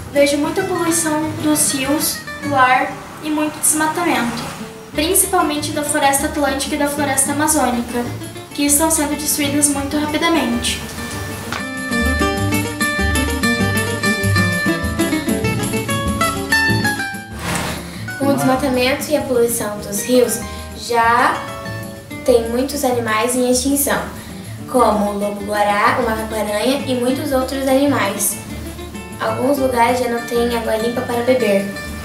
vejo muita poluição dos rios, do ar e muito desmatamento, principalmente da floresta atlântica e da floresta amazônica, que estão sendo destruídas muito rapidamente. Com o desmatamento e a poluição dos rios, já tem muitos animais em extinção, como o lobo-guará, o macaco-aranha e muitos outros animais. Alguns lugares já não têm água limpa para beber.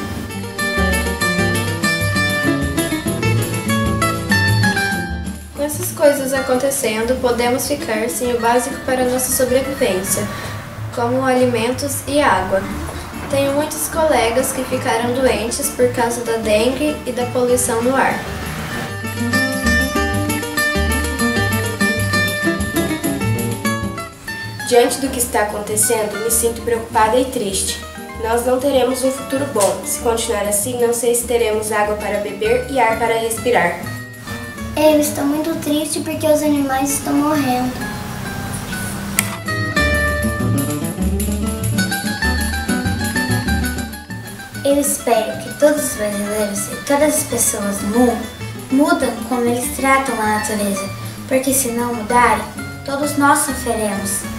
Com essas coisas acontecendo, podemos ficar sem o básico para a nossa sobrevivência, como alimentos e água. Tenho muitos colegas que ficaram doentes por causa da dengue e da poluição no ar. Diante do que está acontecendo, me sinto preocupada e triste. Nós não teremos um futuro bom. Se continuar assim, não sei se teremos água para beber e ar para respirar. Eu estou muito triste porque os animais estão morrendo. Eu espero que todos os brasileiros e todas as pessoas do mundo mudam como eles tratam a natureza, porque se não mudarem, todos nós sofreremos.